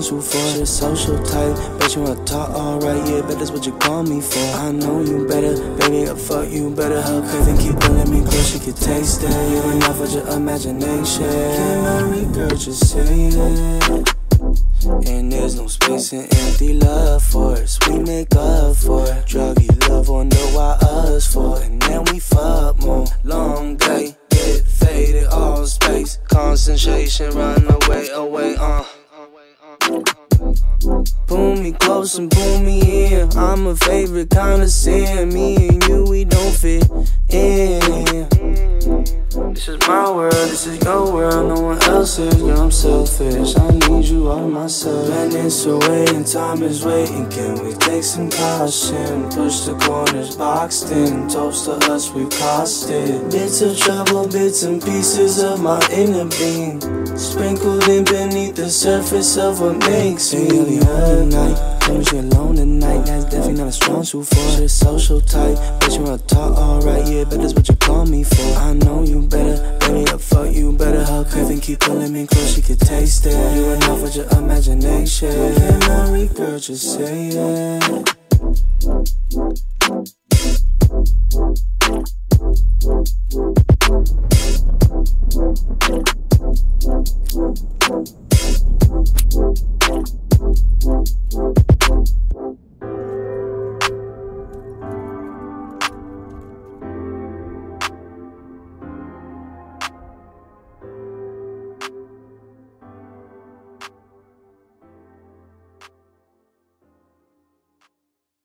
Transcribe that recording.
suit for. Shit social type, bet you wanna talk alright, yeah, bet that's what you call me for. I know you better, baby, I fuck you better. Her craving keep pulling me close, she could taste it. You enough with your imagination. Get married, girl, just say it. And there's no space in empty love for us. We make up for it. Druggy love, wonder why us for it. And then we fuck more. Long day, get faded, all space. Concentration, run away. Pull me close and pull me in. I'm a favorite kind of sin. Me and you, we don't fit in. This is my world, this is your world, no one else's. Girl, I'm selfish, I need you all to myself. Planet's away and time is waiting. Can we take some caution? Push the corners boxed in. Toast to us, we cost it. Bits of trouble, bits and pieces of my inner being, sprinkled in beneath the surface of what makes me alone tonight. Tell me she alone tonight, that's definitely not a strong suit for. Shit social type, bet you wanna talk alright, yeah, bet that's what you call me for. I know you better, baby, I fuck you better. Her craving keep pulling me close, she could taste it. You enough with your imagination. Get married, girl, just say it.